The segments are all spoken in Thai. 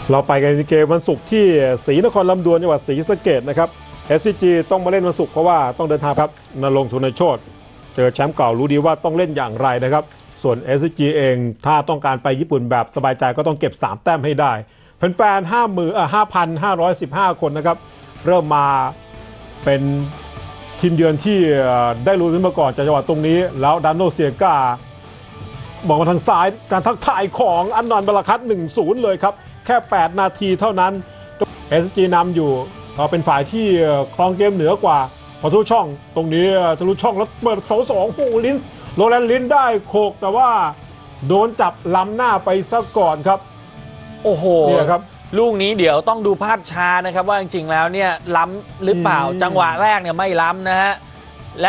เราไปกันในเกมวันศุกร์ที่ศรีนครลำดวนจังหวัดศรีสะเกษนะครับ SCG ต้องมาเล่นวันศุกร์เพราะว่าต้องเดินทางครับณรงค์ สุนทรโชติเจอแชมป์เก่ารู้ดีว่าต้องเล่นอย่างไรนะครับส่วน SCG เองถ้าต้องการไปญี่ปุ่นแบบสบายใจก็ต้องเก็บ3แต้มให้ได้แฟนๆ 5,515 คนนะครับเริ่มมาเป็นทีมเยือนที่ได้รู้ขึ้นมาก่อนจากจังหวะตรงนี้แล้วดานโนเซียกาบอกมาทางซ้ายการทักทายของอันนอนบาราคัต 1-0 เลยครับแค่ 8 นาทีเท่านั้น SCG นำอยู่เป็นฝ่ายที่ครองเกมเหนือกว่าพอทะลุช่องตรงนี้ทะลุช่องแล้วเปิดเสาสองลิ้นโรแลนด์ลิ้นได้โขกแต่ว่าโดนจับล้ำหน้าไปซะก่อนครับโอ้โหเนี่ยครับลูกนี้เดี๋ยวต้องดูภาพช้านะครับว่าจริงๆแล้วเนี่ยล้ำหรือเปล่าจังหวะแรกเนี่ยไม่ล้ำนะฮะและ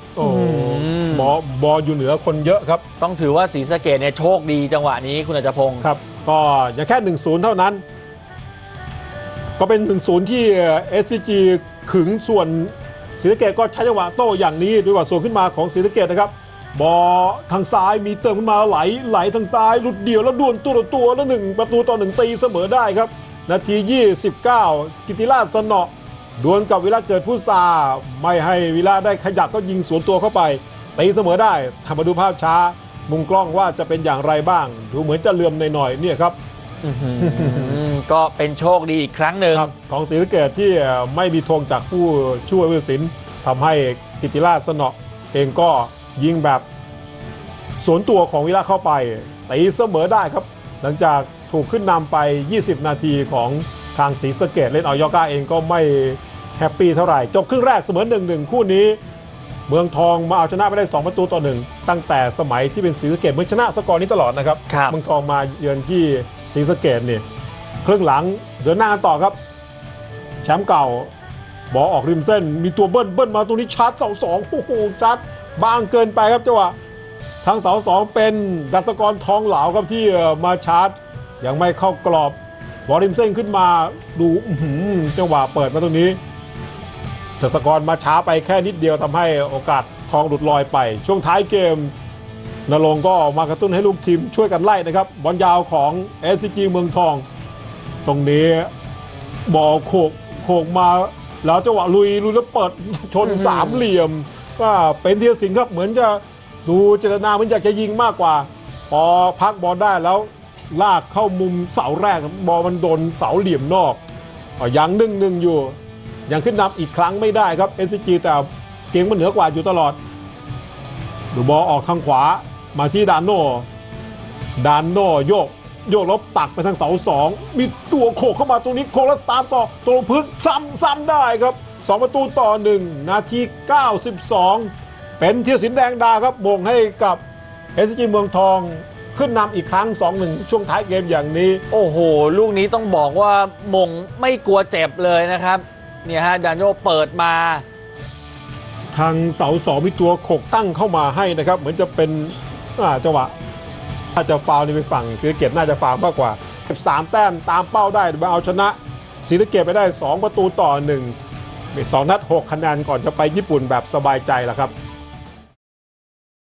บอลอยู่เหนือคนเยอะครับต้องถือว่าศรีสะเกษเนี่ยโชคดีจังหวะนี้คุณอาจพงศ์ครับก็อย่างแค่ 1-0 เท่านั้นก็เป็น 1-0 ที่ SCG ขึงส่วนศรีสะเกษก็ใช้จังหวะโต้อย่างนี้ด้วยว่าส่วนขึ้นมาของศรีสะเกษนะครับบอลทางซ้ายมีเติมขึ้นมาไหลทางซ้ายหลุดเดี่ยวแล้วดวลตัวต่อตัวแล้ว1-1ตีเสมอได้ครับนาที 29 กิติราชสนอดวลกับวิระเกิดผู้ซาไม่ให้วิระได้ขยับก็ยิงสวนตัวเข้าไปตีเสมอได้ทำมาดูภาพช้ามุมกล้องว่าจะเป็นอย่างไรบ้างดูเหมือนจะเลื่อมหน่อยๆเนี่ยครับก็เป็นโชคดีอีกครั้งหนึ่งของศรีสะเกษที่ไม่มีธงจากผู้ช่วยผู้ตัดสินทำให้กิติราชสนอเองก็ยิงแบบสวนตัวของวิระเข้าไปตีเสมอได้ครับหลังจากถูกขึ้นนำไป20 นาทีของทางศรีสะเกษเล่นเอายอก้าเองก็ไม่แฮปปี้เท่าไหร่จบครึ่งแรกเสมอ 1-1 คู่นี้เมืองทองมาเอาชนะไปได้2-1ตั้งแต่สมัยที่เป็นศรีสะเกษเมืองชนะสกอร์นี้ตลอดนะครับเมืองทองมาเยือนที่ศรีสะเกษเนี่ยครึ่งหลังเดินหน้ากันต่อครับแชมป์เก่าบอลออกริมเส้นมีตัวเบิ้ลมาตรงนี้ชาร์จเสาสองโอ้โหชาร์จบางเกินไปครับจังหวะทางเสาสองเป็นดัชกรทองเหลาครับที่มาชาร์จยังไม่เข้ากรอบบอลริมเส้นขึ้นมาดูจังหวะเปิดมาตรงนี้ดัชกรมาช้าไปแค่นิดเดียวทำให้โอกาสทองหลุดลอยไปช่วงท้ายเกมณรงค์ก็มากระตุ้นให้ลูกทีมช่วยกันไล่นะครับบอลยาวของ SCG เมืองทองตรงนี้บอลโขกมาแล้วจังหวะลุยแล้วเปิดชนสามเหลี่ยมก็เป็นธีรศิลป์ครับเหมือนจะดูเจตนาเหมือนอยากจะยิงมากกว่าพอพักบอลได้แล้วลากเข้ามุมเสาแรกบอลมันโดนเสาเหลี่ยมนอกยัง1-1อยู่ยังขึ้นนำอีกครั้งไม่ได้ครับ SCG แต่เกมมันเหนือกว่าอยู่ตลอดดูบอลออกทางขวามาที่ดานโนโยกแล้วตักไปทางเสา2มีตัวโขกเข้ามาตรงนี้โคแล้วสตาร์ทต่อตรงพื้นซ้ำได้ครับ2-1นาที92เป็นธีรศิลป์แดงดาครับมงให้กับ SCG เมืองทองขึ้นนำอีกครั้ง 2-1 ช่วงท้ายเกมอย่างนี้โอ้โหลูกนี้ต้องบอกว่ามงไม่กลัวเจ็บเลยนะครับเนี่ยฮะดานโยเปิดมาทางเสาสองมีตัวโขกตั้งเข้ามาให้นะครับเหมือนจะเป็นจังหวะถ้าจะฟาวนี่ไปฝั่งศรีสะเกษน่าจะฟาวมากกว่า13แต้มตามเป้าได้มาเอาชนะศรีสะเกษไปได้2-1มี2 นัด 6 คะแนนก่อนจะไปญี่ปุ่นแบบสบายใจแล้วครับ